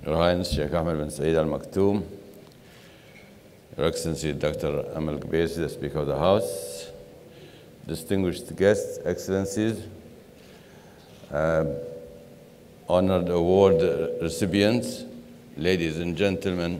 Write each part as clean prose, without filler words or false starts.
Your Highness Sheikh Ahmed bin Saeed Al Maktoum, Your Excellency Dr. Amal Gbaisi, the Speaker of the House, distinguished guests, Excellencies, honored award recipients, ladies and gentlemen,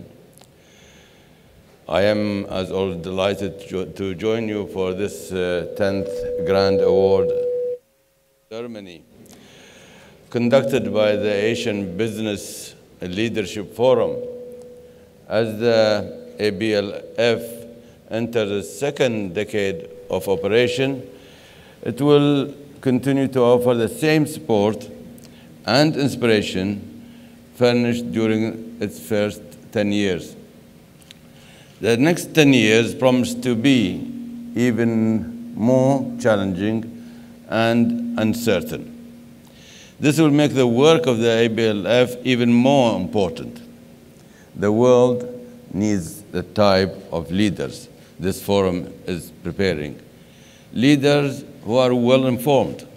I am, as always, delighted to join you for this 10th Grand Award ceremony conducted by the Asian Business Leadership Forum. As the ABLF enters the second decade of operation, it will continue to offer the same support and inspiration furnished during its first 10 years. The next 10 years promise to be even more challenging and uncertain. This will make the work of the ABLF even more important. The world needs the type of leaders this forum is preparing. Leaders who are well-informed,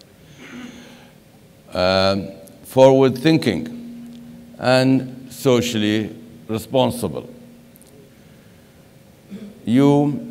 forward-thinking, and socially responsible. You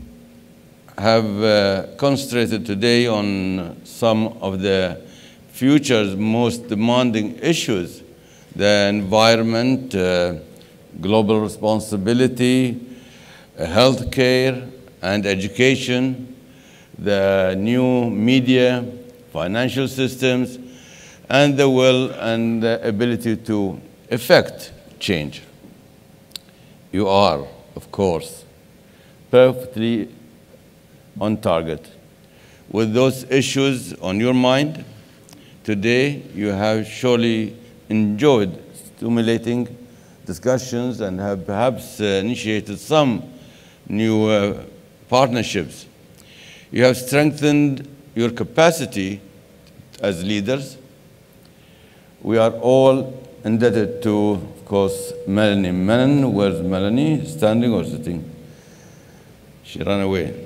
have concentrated today on some of the future's most demanding issues: the environment, global responsibility, healthcare and education, the new media, financial systems, and the will and the ability to effect change. You are, of course, perfectly on target with those issues on your mind. Today, you have surely enjoyed stimulating discussions and have perhaps initiated some new partnerships. You have strengthened your capacity as leaders. We are all indebted to, of course, Melanie Menon. Where's Melanie? Standing or sitting? She ran away.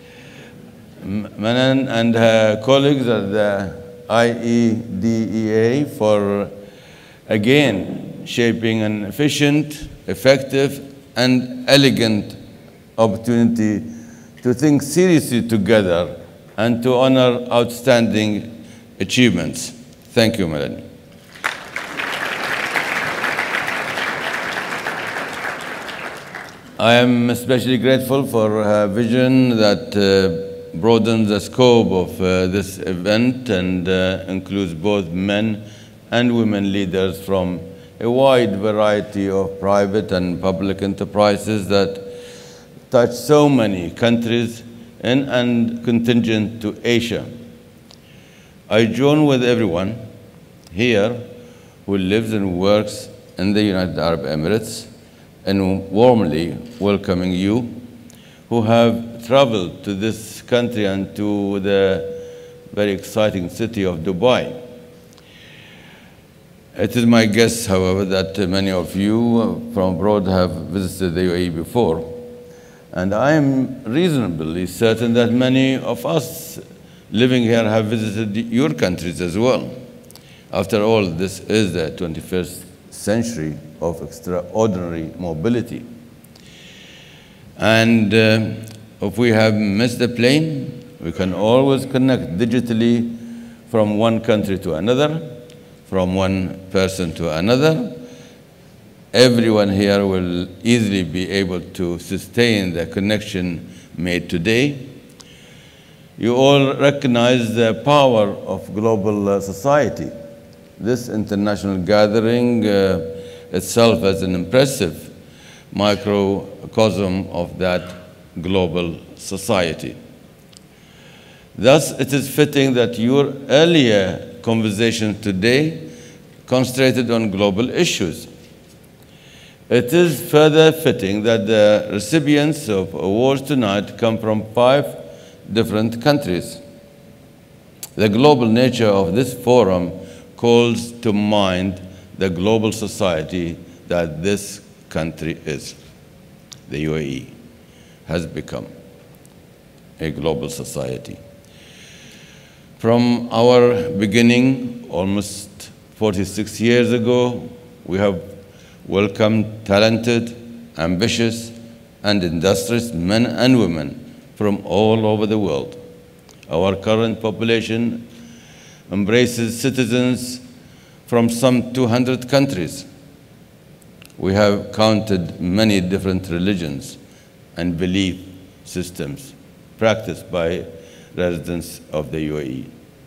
Menon and her colleagues at the IEDEA for, again, shaping an efficient, effective, and elegant opportunity to think seriously together and to honor outstanding achievements. Thank you, Melanie. I am especially grateful for her vision that broadens the scope of this event and includes both men and women leaders from a wide variety of private and public enterprises that touch so many countries in and contingent to Asia. I join with everyone here who lives and works in the United Arab Emirates in warmly welcoming you who have traveled to this country and to the very exciting city of Dubai. It is my guess, however, that many of you from abroad have visited the UAE before, and I am reasonably certain that many of us living here have visited your countries as well. After all, this is the 21st century of extraordinary mobility. And if we have missed a plane, we can always connect digitally from one country to another, from one person to another. Everyone here will easily be able to sustain the connection made today. You all recognize the power of global society. This international gathering itself as an impressive microcosm of that global society. Thus, it is fitting that your earlier conversation today concentrated on global issues. It is further fitting that the recipients of awards tonight come from 5 different countries. The global nature of this forum calls to mind the global society that this country is. The UAE has become a global society. From our beginning, almost 46 years ago, we have welcomed talented, ambitious, and industrious men and women from all over the world. Our current population embraces citizens from some 200 countries. We have counted many different religions and belief systems practiced by residents of the UAE.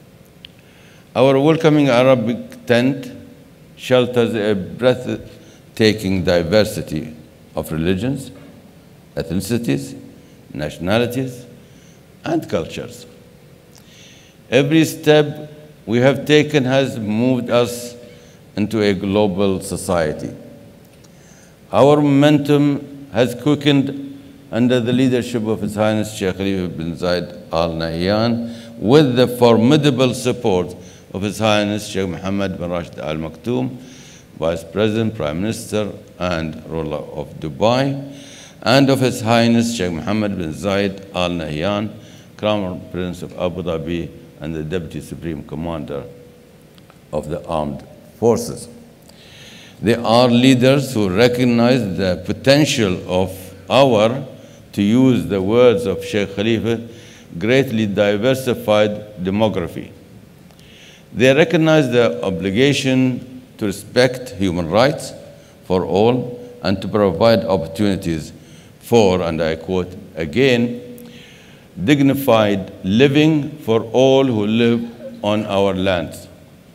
Our welcoming Arabic tent shelters a breathtaking diversity of religions, ethnicities, nationalities, and cultures. Every step we have taken has moved us into a global society. Our momentum has quickened under the leadership of His Highness Sheikh Khalifa bin Zayed Al Nahyan, with the formidable support of His Highness Sheikh Mohammed bin Rashid Al Maktoum, Vice President, Prime Minister, and ruler of Dubai, and of His Highness Sheikh Mohammed bin Zayed Al Nahyan, Crown Prince of Abu Dhabi and the Deputy Supreme Commander of the Armed Forces. They are leaders who recognize the potential of our, to use the words of Sheikh Khalifa, greatly diversified demography. They recognize the obligation to respect human rights for all and to provide opportunities for, and I quote again, dignified living for all who live on our lands.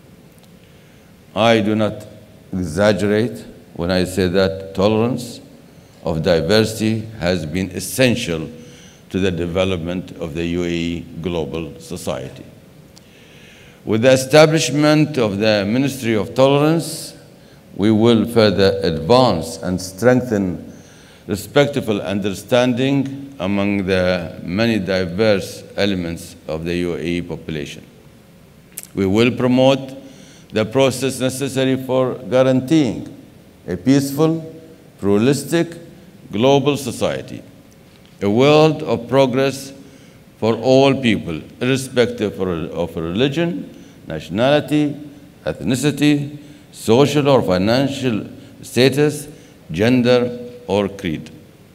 I do not exaggerate when I say that tolerance of diversity has been essential to the development of the UAE global society. With the establishment of the Ministry of Tolerance, we will further advance and strengthen respectful understanding among the many diverse elements of the UAE population. We will promote the process necessary for guaranteeing a peaceful, pluralistic, global society, a world of progress for all people, irrespective of religion, nationality, ethnicity, social or financial status, gender, or creed.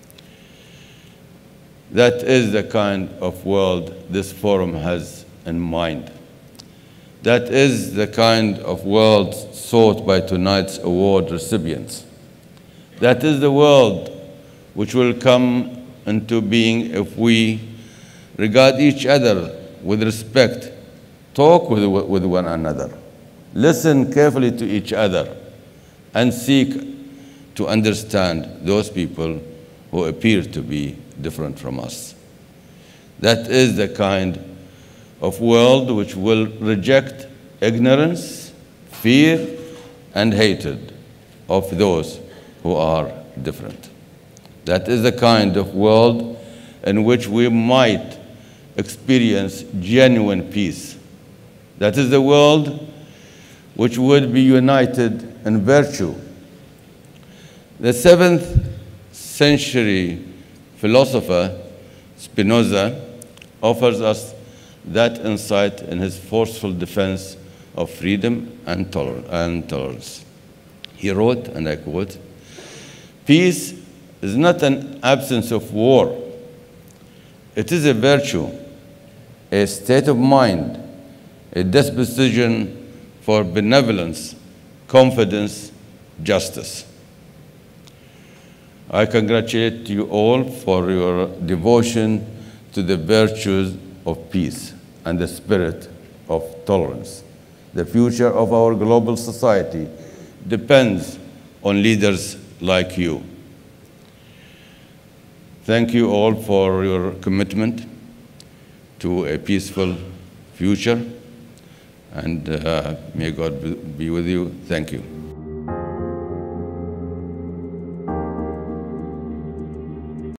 That is the kind of world this forum has in mind. That is the kind of world sought by tonight's award recipients. That is the world which will come into being if we regard each other with respect, talk with one another, listen carefully to each other, and seek to understand those people who appear to be different from us. That is the kind of world which will reject ignorance, fear, and hatred of those who are different. That is the kind of world in which we might experience genuine peace. That is the world which would be united in virtue. The 7th century philosopher Spinoza offers us that insight in his forceful defense of freedom and tolerance. He wrote, and I quote, "Peace is not an absence of war. It is a virtue, a state of mind, a disposition for benevolence, confidence, justice." I congratulate you all for your devotion to the virtues of peace and the spirit of tolerance. The future of our global society depends on leaders like you. Thank you all for your commitment to a peaceful future, and may God be with you. Thank you.